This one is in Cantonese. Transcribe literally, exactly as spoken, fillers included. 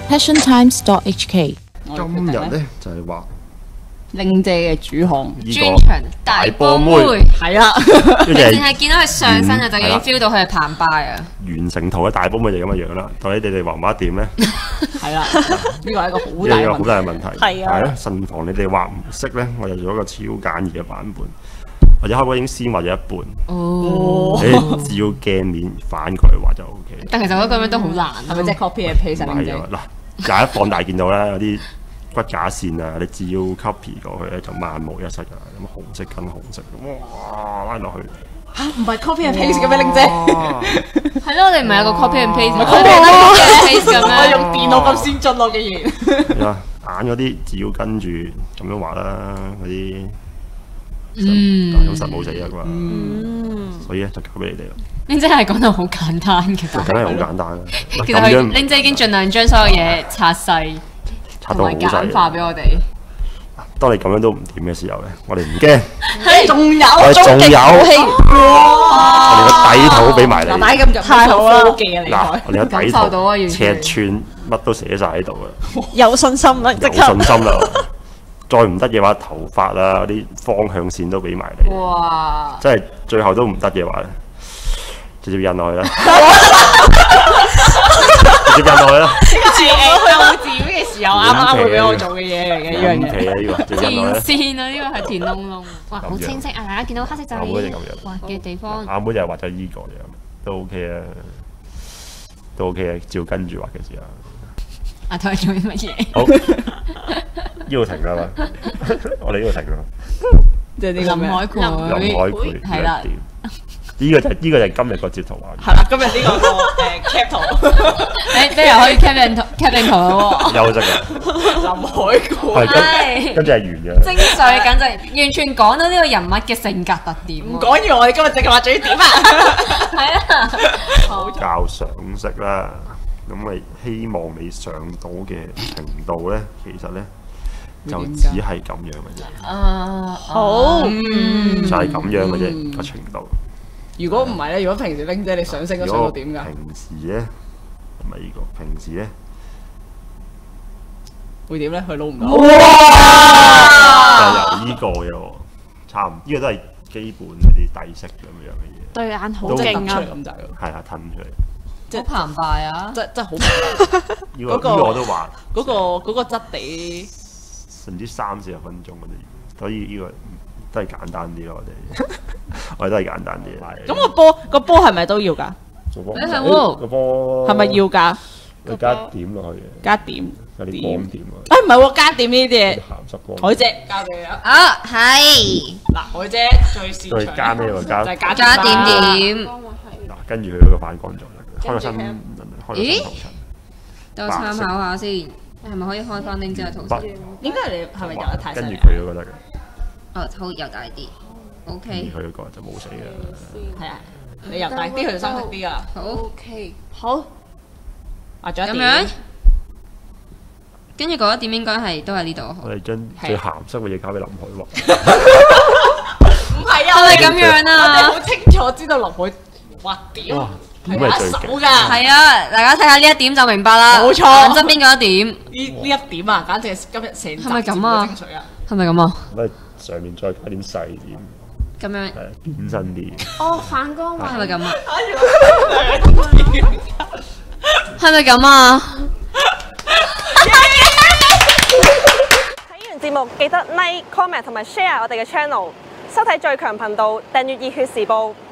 passion times dot h k。 今日咧就係畫令姐嘅主項專場大波妹， 係啦， 你淨係見到佢上身啊，就已經 feel 到佢係澎湃啊！ 完成圖嘅大波妹就咁嘅樣啦。到底你哋畫唔畫得掂咧？ 係啦，呢個係一個好大呢個好嘅問題。 大嘅問題。 係啊係啊，慎防你哋畫唔識咧，我就做一個超簡易嘅版本，或者開波已經先畫咗一半。 哦， 你照鏡面反過嚟畫就 O K。 但其實我覺得咁樣都好難， 係咪即係 copy and paste 唔啊？令姐係啊，嗱，廿一放大見到咧有啲骨架線啊，你只要 copy 過去咧就萬無一失㗎。咁紅色跟紅色，哇拉落去。 嚇唔係 copy and paste 嘅咩？令姐係咯，我哋唔係有個 copy and paste， 唔係我哋 copy copy and paste 咁我樣。 用電腦咁先進咯，竟然係啊，眼嗰啲只要跟住咁樣畫啦，嗰啲嗯咁實冇死啊嘛。所以咧就交俾你哋啦。 玲姐係講到好簡單嘅， 梗係好簡單啦。 其實佢玲姐已經盡量將所有嘢拆細拆同埋到好細簡化俾我哋。 當你咁樣都唔掂嘅時候咧，我哋唔驚， 仲有我哋仲有，我哋個底圖俾埋你。 嗱，咁就太好啦！科技嘅理嗱， 解， 我哋個底感受到啊完圖、 全尺寸乜都寫晒喺度啦， 有信心啦，即有刻信心啦。再唔得嘅話，頭髮啊嗰啲方向線都俾埋你。 哇！ 即係最後都唔得嘅話咧，直接印落去啦，直接印落去啦。 自幼稚園嘅時候啱啱會俾我做嘅嘢嚟嘅呢樣唔嘢。 皮啊呢個，直接印落去填啦。 線啊，呢個係填窿窿。哇，好清晰啊！大家見到黑色就阿妹就咁樣畫嘅地方。 阿妹就係畫咗依個樣，都 OK 啊，都 OK 啊，照跟住畫嘅時候。 阿台做啲乜嘢？ 好，呢度停啦嘛，我哋呢度停啦。 即係呢個咩？ 林海林海葵葵係啦， 呢個就呢個就係今日個截圖畫係啦，今日呢個個誒 cap 圖， 誒，即係可以 cap 定圖 cap 定圖咯喎。 休息啊， 林海葵。 係跟係跟住係完嘅。 精髓簡直完全講到呢個人物嘅性格特點喎。 唔講完，我哋今日淨係畫咗啲點啊！ 係啊， 教常識啦，咁咪希望你上到嘅程度咧，其實咧就只係咁樣嘅啫， 啊好， 嗯就係咁樣嘅啫個程度。 如果唔係咧，如果平時拎姐你上升都如果上到點㗎？ 平時咧，唔係呢個平時咧， 會點咧？佢撈唔到。 就由呢個嘅喎，差唔呢個都係基本嗰啲底色咁樣嘅嘢， 對眼好都勁啊出嚟！咁滯咯， 係啊，褪出嚟。 好澎湃啊！ 真真係好呢個呢嗰個個我都畫嗰個嗰個質地。 甚至三四十分鐘嘅啫，所以呢個都係簡單啲咯。我哋我哋都係簡單啲。 咁個波個波係咪都要㗎？ 個波誒係喎個波係咪要㗎？ 要加點落去嘅？ 加點？ 有啲光點啊， 誒唔係喎，加點呢啲嘢。 鹹濕光。 海姐交俾你啦。 啊，係嗱，海姐最擅長再加咩喎？加就係加加點點。 點， 嗱，跟住佢嗰個反光咗啦，開個新開個新咦圖層。 等我參考下先。係咪可以開翻拎之後圖白先？ 應該係你係咪游得太犀利跟住？佢嗰個得嘅， 哦，好又大啲。 跟 OK， 住佢嗰個就冇死嘅。 係啊，你游大啲，佢就深色啲㗎。 好 OK，好， 啊，仲有咁樣一點。。 跟住嗰一點應該係都係呢度。 我哋將最鹹濕嘅嘢交俾林海畫。 唔係啊， 係咪咁樣啊我哋好清楚知道林海畫點哇， 係咁係最一手勁。 㗎。 係啊，大家睇下呢一點就明白啦。 冇錯眼側邊嗰一點呢呢一點啊，簡直係今日成集係咪咁啊節目嘅精髓啊！ 係咪咁啊？ 咁啊，上面再加點細點， 咁樣係變身啲。 哦，反光係咪咁啊？ 睇係咪咁啊？ 睇完節目記得 like、comment 同埋 share 我哋嘅 channel，收睇最強頻道，訂閱熱血時報。